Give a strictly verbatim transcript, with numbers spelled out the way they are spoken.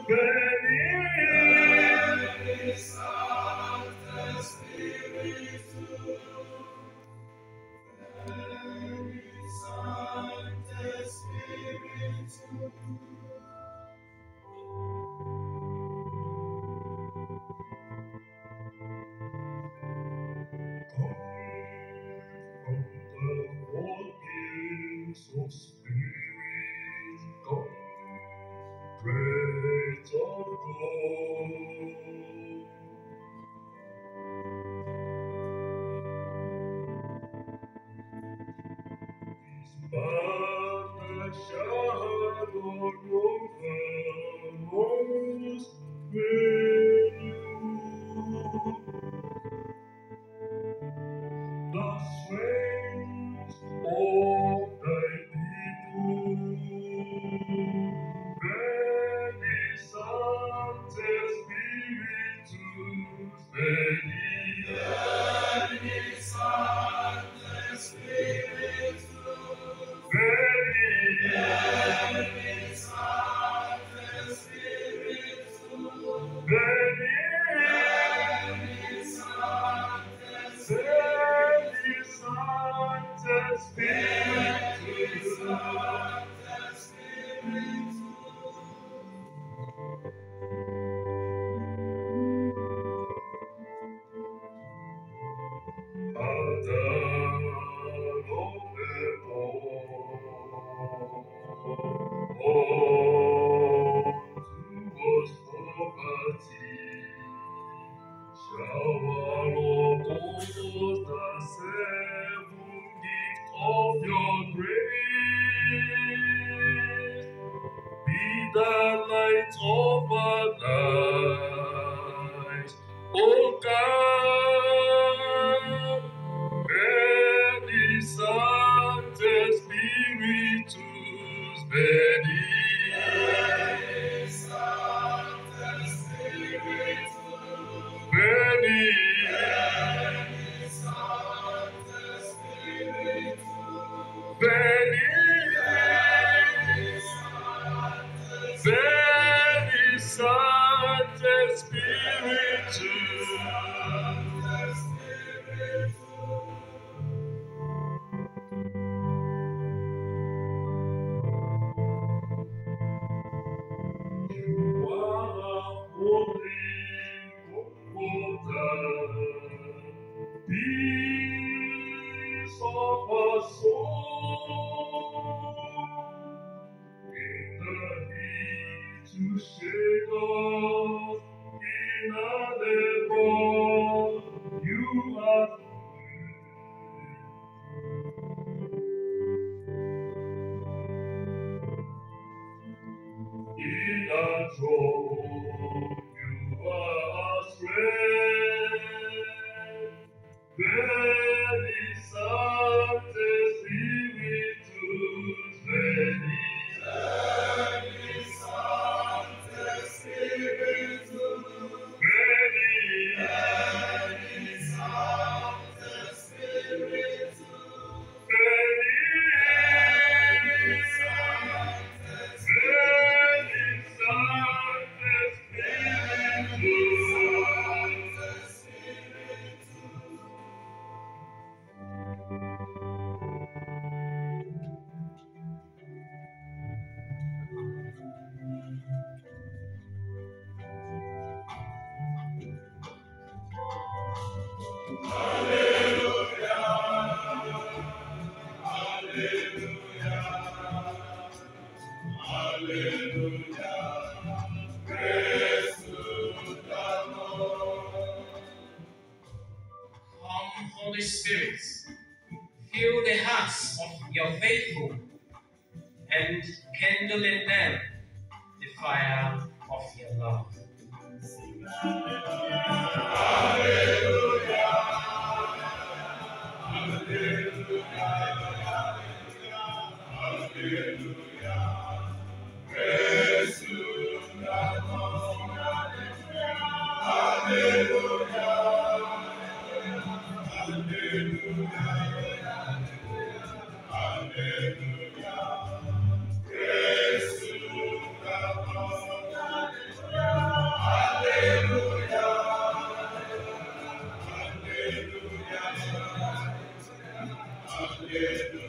Veni Sancte Spiritus, Veni Sancte Spiritus. Of spirit, come, praise of God. His banner shadow over us renew. The strength of thy people. Veni Sancte Spiritus, veni. Veni Sancte Spiritus, veni. Veni Sancte Spiritus, veni. Veni Sancte Spiritus, Sancte Spiritus, Sancte Spiritus. Shower upon us the seven gifts of your grace. Be the light of our lives, O God. Veni Sancte Spiritus, veni. Veni Sancte Spiritus, veni. Veni Sancte Spiritus, veni. Veni Sancte Spiritus, you are holy comforter, peace of our soul. In the heat to shake us in a labor, you are in our trouble, you are our strength. Veni Sancte Spiritus, veni. Veni Sancte Spiritus, veni. Veni Sancte Spiritus, veni. Veni Sancte Spiritus, Sancte Spiritus. Come, Holy Spirit, fill the hearts of your faithful and kindle in them the fire of your love. Alleluia.